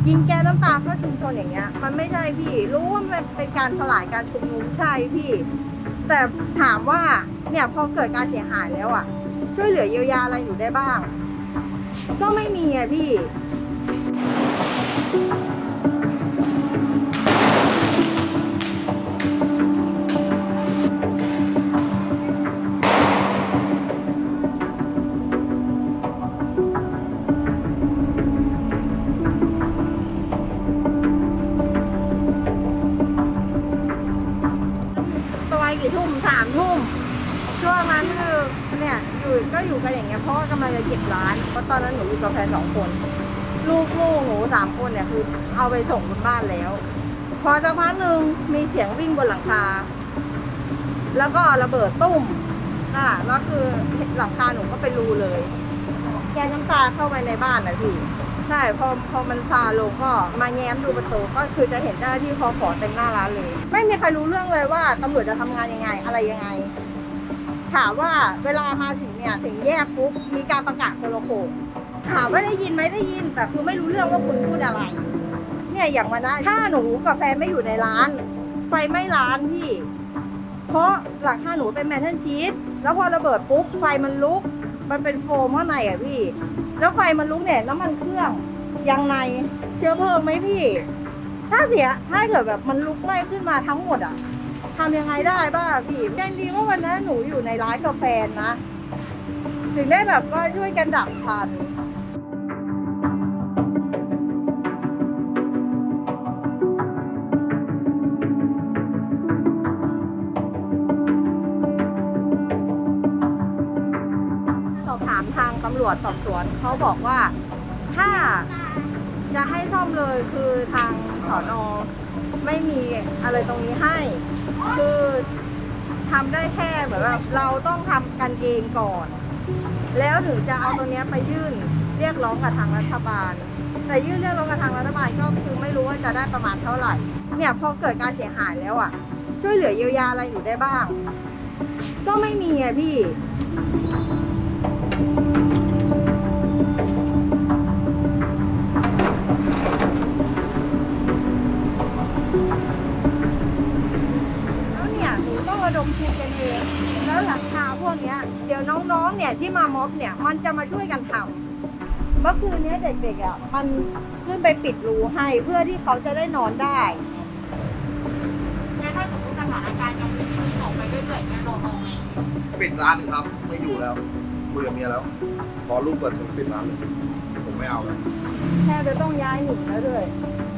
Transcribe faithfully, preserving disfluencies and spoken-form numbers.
ยิงแก๊สน้ำตาเข้าชุมชนอย่างเงี้ยมันไม่ใช่พี่รู้ว่ามันเป็นการสลายการชุมนุมใช่พี่แต่ถามว่าเนี่ยพอเกิดการเสียหายแล้วอ่ะช่วยเหลือเยียวยาอะไรอยู่ได้บ้างก็ไม่มีอ่ะพี่ประมาณกี่ทุ่มสามทุ่มช่วงนั้นคือเนี่ยอยู่ก็อยู่กันอย่างเงี้ยเพราะว่ากำลังจะเก็บร้านเพราะตอนนั้นหนูอยู่กับแฟนสองคนลูกลูกหนูสามคนเนี่ยคือเอาไปส่งบนบ้านแล้วพอสักพักหนึ่งมีเสียงวิ่งบนหลังคาแล้วก็ระเบิดตุ้มน่ะแล้วคือหลังคาหนูก็เป็นรูเลยแกน้ำตาเข้าไปในบ้านนะพี่ใช่พอพอมันซาลงก็มาแง้มดูประตูก็คือจะเห็นเจ้าหน้าที่คอขอเต็มหน้าร้านเลยไม่มีใครรู้เรื่องเลยว่าตำรวจจะทำงานยังไงอะไรยังไงถามว่าเวลามาถึงเนี่ยถึงแยกปุ๊บมีการประกาศโทรโขงถามว่าได้ยินไหมได้ยินแต่คือไม่รู้เรื่องว่าคุณพูดอะไรเนี่ยอย่างวันนั้นถ้าหนูกับแฟนไม่อยู่ในร้านไฟไหม้ร้านพี่เพราะหลังคาหนูเป็นแมทเทิลชีทแล้วพอระเบิดปุ๊บไฟมันลุกมันเป็นโฟมข้างในอ่ะพี่แล้วไฟมันลุกเนี่ยน้ำมันเครื่องยังในเชื้อเพลิงไหมพี่ถ้าเสียถ้าเกิดแบบมันลุกไหม้ขึ้นมาทั้งหมดอ่ะทำยังไงได้บ้างพี่ยังดีว่าวันนั้นหนูอยู่ในร้านกาแฟนะถึงได้แบบว่าช่วยกันดับทันสอบถามทางตำรวจสอบสวนเขาบอกว่าถ้าจะให้ซ่อมเลยคือทางสน.ไม่มีอะไรตรงนี้ให้คือทำได้แค่เหมือนว่าเราต้องทำกันเองก่อนแล้วถึงจะเอาตรงนี้ไปยื่นเรียกร้องกับทางรัฐบาลแต่ยื่นเรียกร้องกับทางรัฐบาลก็คือไม่รู้ว่าจะได้ประมาณเท่าไหร่เนี่ยพอเกิดการเสียหายแล้วอ่ะช่วยเหลือเยียวยาอะไรอยู่ได้บ้างก็ไม่มีอ่ะพี่ระดมทุนกันเองแล้วหลังคาพวกนี้เดี๋ยวน้องๆเนี่ยที่มาม็อบเนี่ยมันจะมาช่วยกันทำเมื่อคืนนี้เด็กๆอ่ะมันขึ้นไปปิดรูให้เพื่อที่เขาจะได้นอนได้แล้วถ้าสมมติสถานการณ์ยังไม่ดีออกไปเรื่อยๆเนี่ยเราเอาปิดร้านเลยครับไม่อยู่แล้วคุยกับเมียแล้วพอลูกเปิดถึงปิดร้านเลยผมไม่เอาแล้วแค่จะต้องย้ายหนีแล้วด้วย